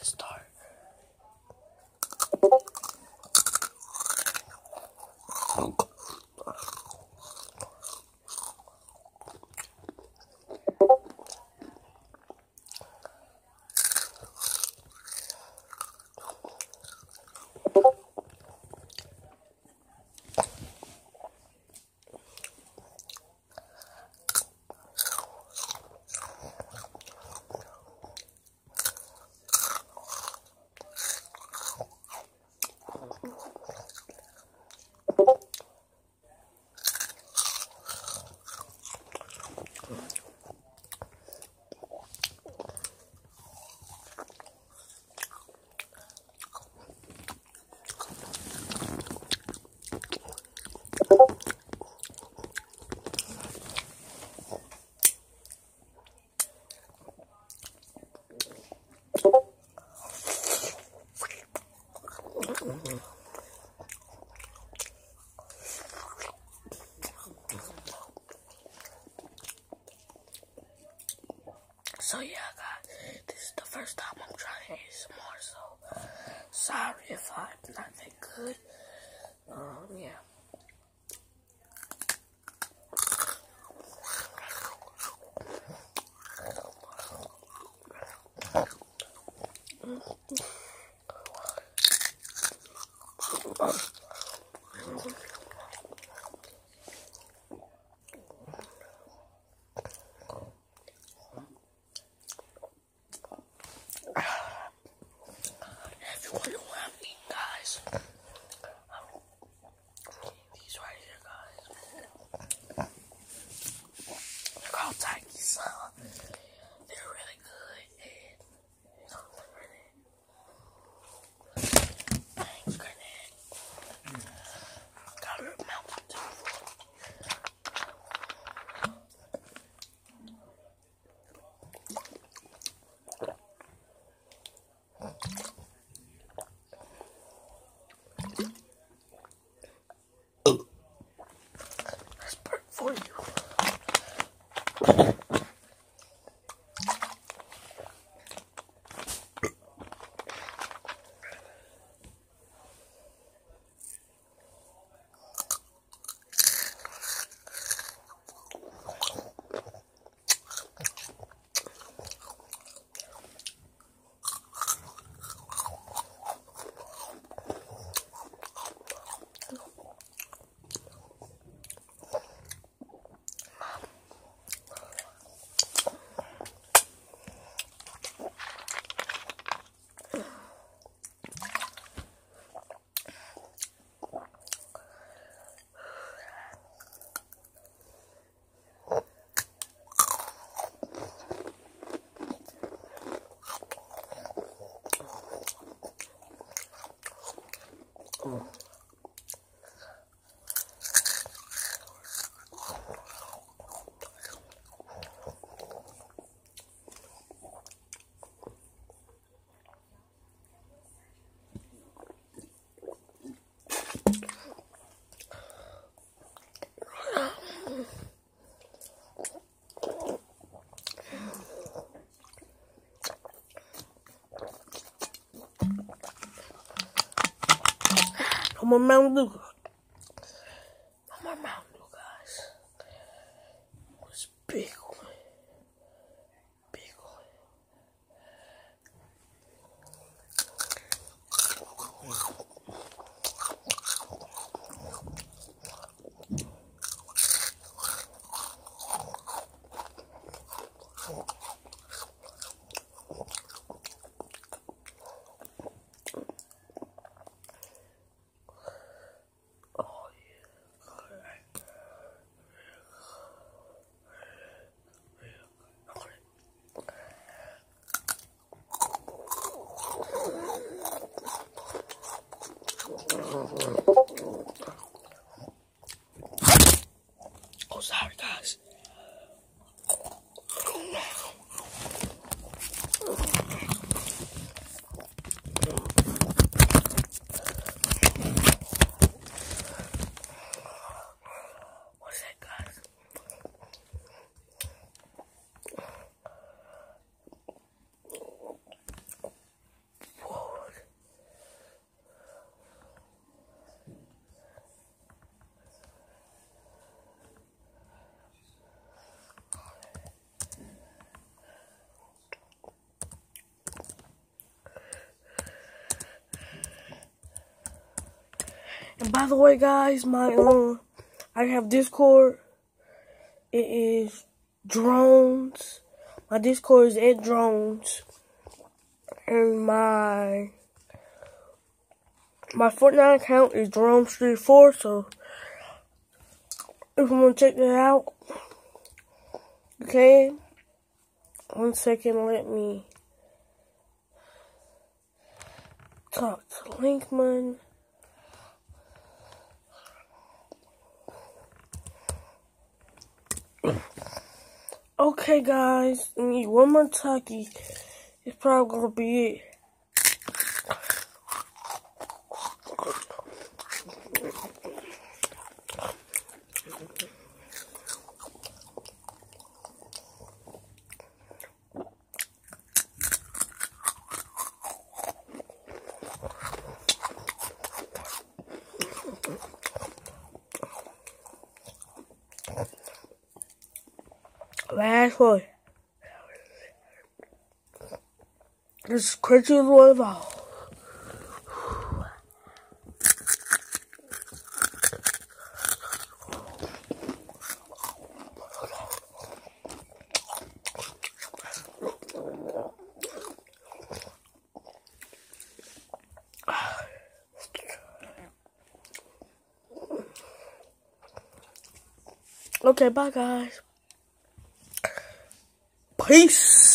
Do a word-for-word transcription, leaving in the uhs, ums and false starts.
Let's start. So yeah, guys, this is the first time I'm trying A S M R, so sorry if I'm not that good. Um, yeah. If you wonder what I mean, guys, these right here, guys, they're called Tikes. They're really good, and you know, thanks, grenade. Got a mouth too. That's perfect for you. No more Mountain Dew. No more Mountain Dew, guys. It's big one. Big one. Oh, sorry, guys. by the way, guys, my um, I have Discord. It is Drones. My Discord is at Drones, and my my Fortnite account is Jerome Street Four. So if you want to check that out, okay. One second, let me talk to Linkman. Okay, guys, I need one more talkie. It's probably gonna be it. Last one. This is craziest one of all. Okay, bye guys. Peace.